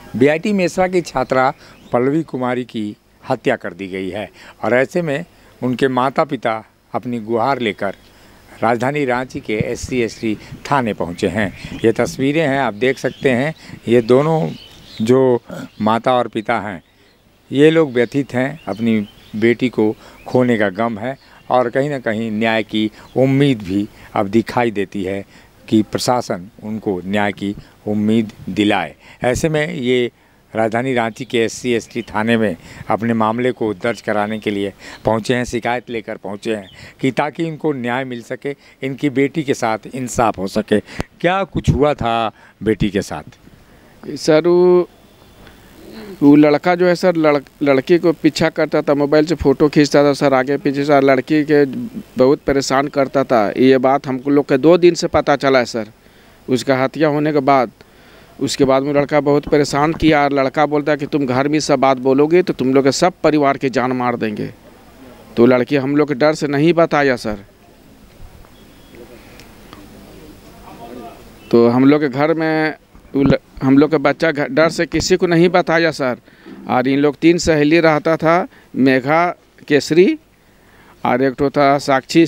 BIT Mesra की छात्रा पल्लवी कुमारी की हत्या कर दी गई है और ऐसे में उनके माता पिता अपनी गुहार लेकर राजधानी रांची के SC/ST थाने पहुंचे हैं। ये तस्वीरें हैं, आप देख सकते हैं। ये दोनों जो माता और पिता हैं, ये लोग व्यथित हैं। अपनी बेटी को खोने का गम है और कहीं ना कहीं न्याय की उम्मीद भी अब दिखाई देती है कि प्रशासन उनको न्याय की उम्मीद दिलाए। ऐसे में ये राजधानी रांची के SC/ST थाने में अपने मामले को दर्ज कराने के लिए पहुंचे हैं, शिकायत लेकर पहुंचे हैं कि ताकि इनको न्याय मिल सके, इनकी बेटी के साथ इंसाफ हो सके। क्या कुछ हुआ था बेटी के साथ? सर वो लड़का जो है सर लड़की को पीछा करता था, मोबाइल से फ़ोटो खींचता था सर, आगे पीछे सर, लड़की के बहुत परेशान करता था। ये बात हमको लोग के 2 दिन से पता चला है सर। उसका हत्या होने के बाद उसके बाद में लड़का बहुत परेशान किया और लड़का बोलता है कि तुम घर में सब बात बोलोगे तो तुम लोग के सब परिवार के जान मार देंगे। तो लड़की हम लोग के डर से नहीं बताया सर। तो हम लोग के घर में हम लोग का बच्चा डर से किसी को नहीं बताया सर। और इन लोग 3 सहेली रहता था, मेघा केसरी और एक तो था साक्षी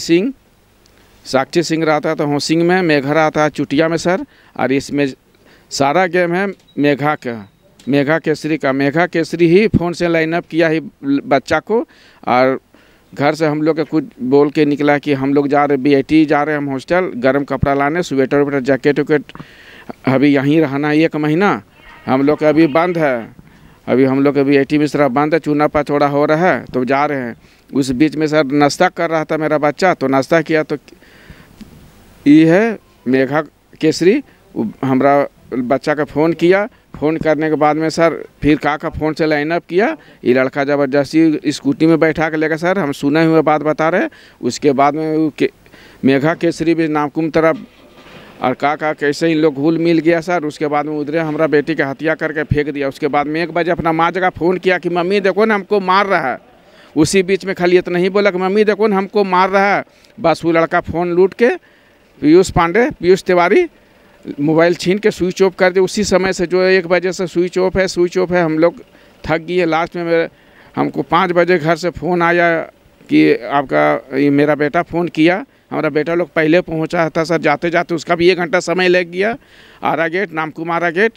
सिंह रहता था होसिंग में, मेघा रहता है चुटिया में सर। और इसमें सारा गेम है मेघा केसरी का। मेघा केसरी ही फ़ोन से लाइनअप किया ही बच्चा को और घर से हम लोग का कुछ बोल के निकला कि हम लोग जा रहे बीआईटी जा रहे हैं, हम हॉस्टल गर्म कपड़ा लाने, स्वेटर वेटर जैकेट वैकेट, अभी यहीं रहना 1 महीना। हम लोग का अभी बंद है, अभी हम लोग का बीआईटी मेसरा बंद है, चूना पचौड़ा हो रहा है तो जा रहे हैं। उस बीच में सर नाश्ता कर रहा था मेरा बच्चा, तो नाश्ता किया तो ये है मेघा केसरी हमारा बच्चा का फ़ोन किया। फ़ोन करने के बाद में सर फिर का फ़ोन से लाइनअप किया। ये लड़का ज़बरदस्ती स्कूटी में बैठा के लेकर सर, हम सुने हुए बात बता रहे। उसके बाद में मेघा केसरी भी नामकुम तरफ और का कैसे इन लोग घुल मिल गया सर। उसके बाद में उधरे हमारा बेटी का हत्या करके फेंक दिया। उसके बाद में 1 बजे अपना माँ जगह फ़ोन किया कि मम्मी देखो ना हमको मार रहा है। उसी बीच में खाली इतना ही बोला कि मम्मी देखो ना हमको मार रहा है। बस वो लड़का फ़ोन लूट के पीयूष तिवारी मोबाइल छीन के स्विच ऑफ कर दे। उसी समय से जो 1 बजे से स्विच ऑफ है। हम लोग थक गए। लास्ट में हमको 5 बजे घर से फ़ोन आया कि आपका मेरा बेटा फ़ोन किया। हमारा बेटा लोग पहले पहुंचा था सर, जाते जाते उसका भी 1 घंटा समय लग गया। आरा गेट नामकुमारा गेट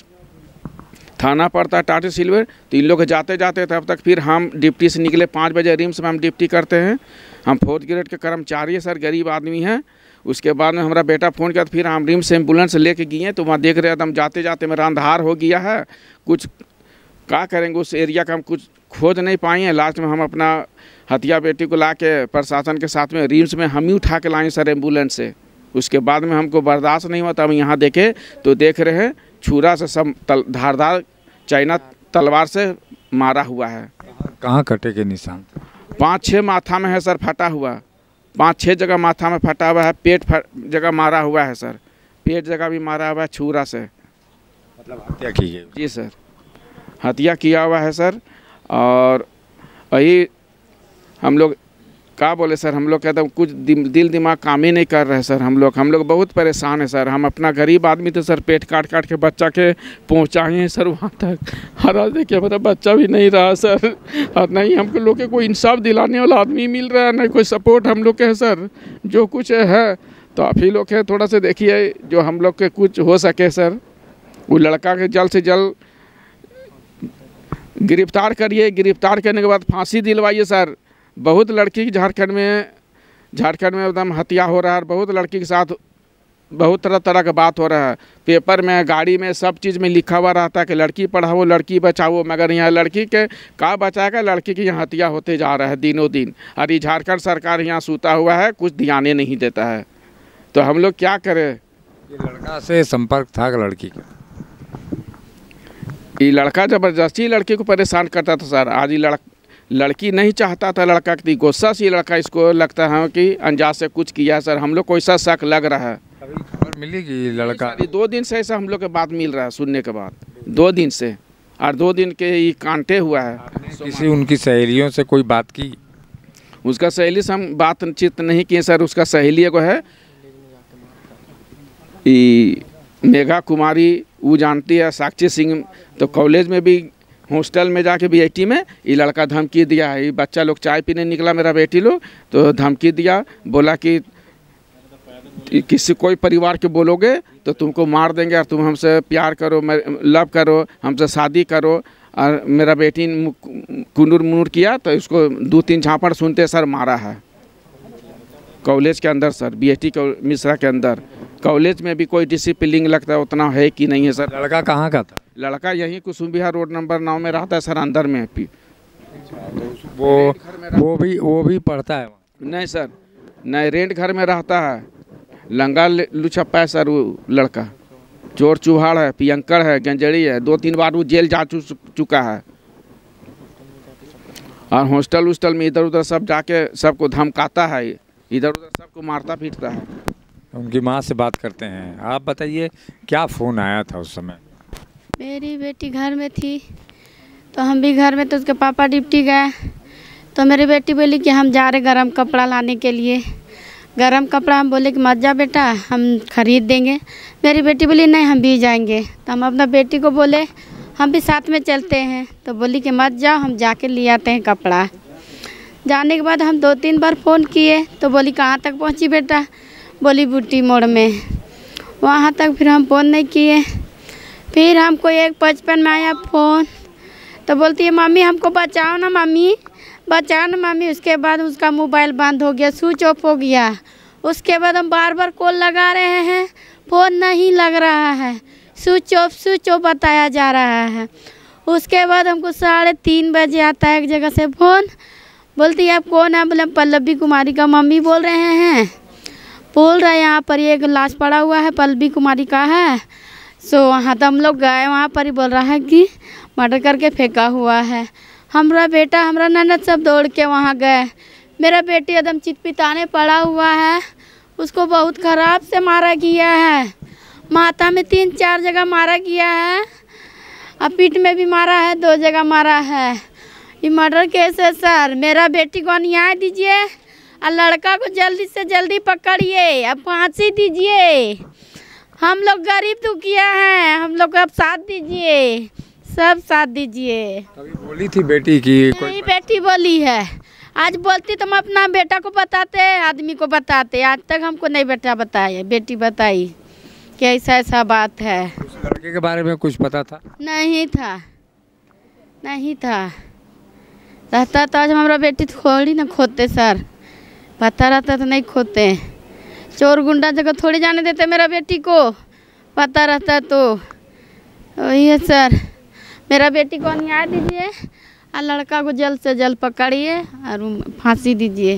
थाना पड़ता है टाटी सिल्वर। तो इन लोग जाते जाते तब तक फिर हम डिप्टी से निकले। 5 बजे रिम्स में हम डिप्टी करते हैं। हम 4th ग्रेड के कर्मचारी है सर, गरीब आदमी हैं। उसके बाद में हमारा बेटा फ़ोन किया तो फिर हम रिम्स से एम्बुलेंस लेके गए। तो वहाँ देख रहे हैं एकदम जाते जाते मेरा अंधार हो गया है। कुछ क्या करेंगे उस एरिया का हम कुछ खोज नहीं पाए हैं। लास्ट में हम अपना हत्या बेटी को ला के प्रशासन के साथ में रिम्स में हम ही उठा के लाए सर एम्बुलेंस से। उसके बाद में हमको बर्दाश्त नहीं हुआ। तब यहाँ देखे तो देख रहे हैं छुरा से सब धारदार चाइना तलवार से मारा हुआ है। कहाँ कटे के निशान? 5-6 माथा में है सर फटा हुआ, 5-6 जगह माथा में फटा हुआ है। पेट जगह मारा हुआ है सर, पेट जगह भी मारा हुआ है छुरा से। मतलब हत्या की गई? जी सर, हत्या किया हुआ है सर। और वही हम लोग क्या बोले सर, हम लोग कहते हैं कुछ दिल दिमाग काम ही नहीं कर रहे सर। हम लोग बहुत परेशान है सर। हम अपना गरीब आदमी थे सर, पेट काट के बच्चा के पहुँचाए हैं सर वहाँ तक। हर आज देखिए मेरा बच्चा भी नहीं रहा सर। और नहीं हम लोग के कोई इंसाफ दिलाने वाला आदमी मिल रहा है, नहीं कोई सपोर्ट हम लोग के है सर। जो कुछ है तो आप ही लोग है, थोड़ा सा देखिए जो हम लोग के कुछ हो सके सर। वो लड़का के जल्द से जल्द गिरफ्तार करिए। गिरफ्तार करने के बाद फांसी दिलवाइए सर। बहुत लड़की झारखंड में एकदम हत्या हो रहा है। बहुत लड़की के साथ बहुत तरह का बात हो रहा है। पेपर में, गाड़ी में, सब चीज़ में लिखा हुआ रहता है कि लड़की पढ़ाओ, लड़की बचाओ। मगर यहाँ लड़की के का बचाएगा, लड़की की यहाँ हत्या होते जा रहा है दिनों दिन। और ये झारखंड सरकार यहाँ सूता हुआ है, कुछ ध्यान नहीं देता है। तो हम लोग क्या करें? ये लड़का से संपर्क था लड़की का? ये लड़का ज़बरदस्ती लड़की को परेशान करता था सर। आज ये लड़की नहीं चाहता था लड़का की, गुस्सा से लड़का इसको लगता है कि अंजाज से कुछ किया सर। हम लोग को ऐसा शक लग रहा है। अभी खबर मिली कि लड़का 2 दिन से ऐसा हम लोग के बात मिल रहा है सुनने के बाद, 2 दिन से। और 2 दिन के ये कांटे हुआ है। किसी उनकी सहेलियों से कोई बात की? उसका सहेली से हम बातचीत नहीं किए सर। उसका सहेली एगो है मेघा कुमारी, वो जानती है साक्षी सिंह। तो कॉलेज में भी हॉस्टल में जाके बीआईटी में ये लड़का धमकी दिया है। ये बच्चा लोग चाय पीने निकला मेरा बेटी लोग, तो धमकी दिया, बोला कि किसी कोई परिवार के बोलोगे तो तुमको मार देंगे, और तुम हमसे प्यार करो, लव करो, हमसे शादी करो। और मेरा बेटी कुनूर मुनूर किया तो इसको 2-3 झापड़ सुनते सर मारा है कॉलेज के अंदर सर, बीआईटी मिश्रा के अंदर। कॉलेज में भी कोई डिसिप्लिन लगता है उतना है कि नहीं है सर। लड़का कहाँ का था? लड़का यहीं कुसुम विहार रोड नंबर 9 में रहता है सर, अंदर में। वो भी पढ़ता है? नहीं सर, नहीं, रेंट घर में रहता है। लंगा लुछप्पा है सर वो लड़का, चोर चुहाड़ है, पियंकर है, गंजड़ी है। 2-3 बार वो जेल जा चुका है। और हॉस्टल उस्टल में इधर उधर सब जाके सबको धमकाता है, इधर उधर सबको मारता पीटता है। उनकी माँ से बात करते हैं। आप बताइए क्या फ़ोन आया था उस समय? मेरी बेटी घर में थी तो हम भी घर में, तो उसके पापा ड्यूटी गए, तो मेरी बेटी बोली कि हम जा रहे गरम कपड़ा लाने के लिए। गरम कपड़ा हम बोले कि मत जा बेटा, हम खरीद देंगे। मेरी बेटी बोली नहीं हम भी जाएंगे। तो हम अपना बेटी को बोले हम भी साथ में चलते हैं, तो बोली कि मत जाओ, हम जाके ले आते हैं कपड़ा। जाने के बाद हम 2-3 बार फ़ोन किए तो बोली कहाँ तक पहुँची बेटा? बोली बूटी मोड़ में। वहाँ तक फिर हम फ़ोन नहीं किए। फिर हमको 1:55 में आया फ़ोन, तो बोलती है मम्मी हमको बचाओ ना मम्मी, बचाओ ना मम्मी। उसके बाद उसका मोबाइल बंद हो गया, स्विच ऑफ हो गया। उसके बाद हम बार बार कॉल लगा रहे हैं, फ़ोन नहीं लग रहा है, स्विच ऑफ बताया जा रहा है। उसके बाद हमको 3:30 बजे आता है एक जगह से फ़ोन, बोलती है आप कौन है? बोले पल्लवी कुमारी का मम्मी बोल रहे हैं। बोल रहे यहाँ पर एक लाश पड़ा हुआ है, पल्लवी कुमारी का है। सो वहाँ तो हम लोग गए, वहाँ पर ही बोल रहा है कि मर्डर करके फेंका हुआ है। हमारा बेटा हमारा ननद सब दौड़ के वहाँ गए। मेरा बेटी एकदम चितपिताने पड़ा हुआ है, उसको बहुत ख़राब से मारा गया है। माथा में 3-4 जगह मारा गया है, और पीठ में भी मारा है, 2 जगह मारा है। ये मर्डर केस है सर। मेरा बेटी को न्याय दीजिए और लड़का को जल्दी से जल्दी पकड़िए, अब फांसी दीजिए। हम लोग गरीब दुखिया हैं, हम लोग को अब साथ दीजिए, सब साथ दीजिए। कभी बोली थी बेटी की? कोई बेटी बोली है, आज बोलती तो हम अपना बेटा को बताते, आदमी को बताते। आज तक हमको नहीं बेटा बताया, बेटी बताई कि ऐसा बात है। उस लड़के के बारे में कुछ पता था? नहीं था, नहीं था। रहता तो आज हमारा बेटी थोड़ी ना खोते सर, पता रहता तो नहीं खोते। चोर गुंडा जगह थोड़ी जाने देते मेरा बेटी को, पता रहता तो। वही है सर, मेरा बेटी को न्याय दीजिए और लड़का को जल्द से जल्द पकड़िए और फांसी दीजिए।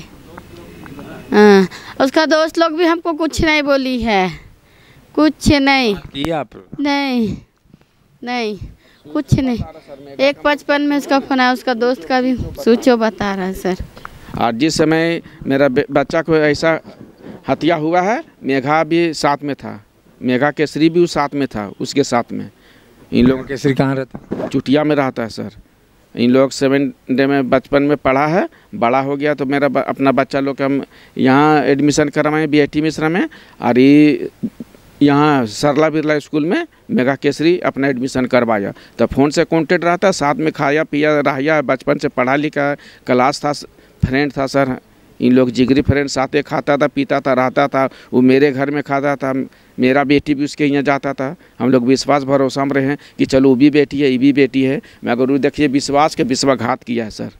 हाँ, उसका दोस्त लोग भी हमको कुछ नहीं बोली है, कुछ नहीं किया आप? नहीं नहीं कुछ नहीं। 1:55 में उसका फोन आया, उसका दोस्त का भी सूचो बता रहा है सर। और जिस समय मेरा बच्चा को ऐसा हत्या हुआ है, मेघा भी साथ में था, मेघा केसरी भी साथ में था, उसके साथ में। इन लोग केसरी कहाँ रहता? चुटिया में रहता है सर। इन लोग 7 डे में बचपन में पढ़ा है, बड़ा हो गया तो मेरा अपना बच्चा लोग हम यहाँ एडमिशन करवाएं बीआईटी मिश्रा में, और ये यहाँ सरला बिरला स्कूल में मेघा केसरी अपना एडमिशन करवाया। तो फ़ोन से कॉन्टेक्ट रहता, साथ में खाया पिया रहा, बचपन से पढ़ा लिखा, क्लास था, फ्रेंड था सर। इन लोग जिगरी फ्रेंड साथे खाता था, पीता था, रहता था। वो मेरे घर में खाता था, मेरा बेटी भी उसके यहाँ जाता था। हम लोग विश्वास भरोसा में रहे हैं कि चलो वो भी बेटी है, ये भी बेटी है, मगर वो देखिए विश्वास के विश्वासघात किया है सर।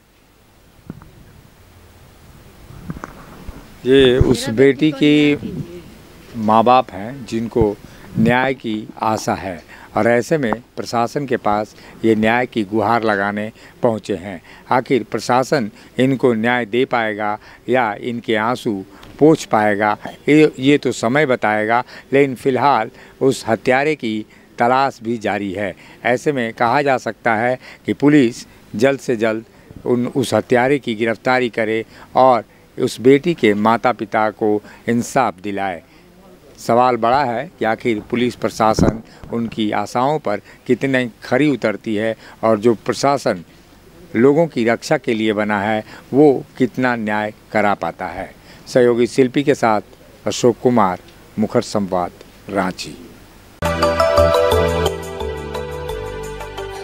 ये उस बेटी की माँ बाप हैं जिनको न्याय की आशा है, और ऐसे में प्रशासन के पास ये न्याय की गुहार लगाने पहुँचे हैं। आखिर प्रशासन इनको न्याय दे पाएगा या इनके आंसू पोंछ पाएगा, ये तो समय बताएगा। लेकिन फ़िलहाल उस हत्यारे की तलाश भी जारी है। ऐसे में कहा जा सकता है कि पुलिस जल्द से जल्द उस हत्यारे की गिरफ्तारी करे और उस बेटी के माता पिता को इंसाफ दिलाए। सवाल बड़ा है कि आखिर पुलिस प्रशासन उनकी आशाओं पर कितने खरी उतरती है, और जो प्रशासन लोगों की रक्षा के लिए बना है वो कितना न्याय करा पाता है। सहयोगी शिल्पी के साथ अशोक कुमार, मुखर संवाद, रांची।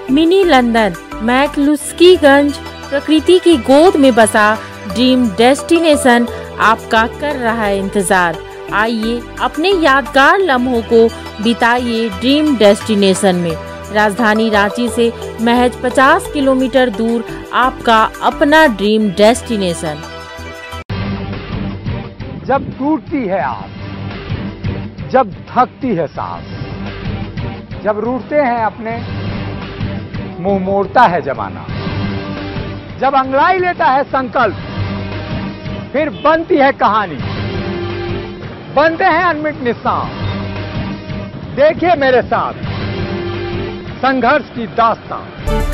मिनी लंदन मैक्लुस्कीगंज प्रकृति की गोद में बसा ड्रीम डेस्टिनेशन आपका कर रहा है इंतजार। आइए अपने यादगार लम्हों को बिताइए ड्रीम डेस्टिनेशन में। राजधानी रांची से महज 50 किलोमीटर दूर आपका अपना ड्रीम डेस्टिनेशन। जब टूटती है आस, जब थकती है सांस, जब रूठते हैं अपने, मुंह मोड़ता है जमाना, जब अंगड़ाई लेता है संकल्प, फिर बनती है कहानी, बनते हैं अनमिट निशान। देखिए मेरे साथ संघर्ष की दास्तां।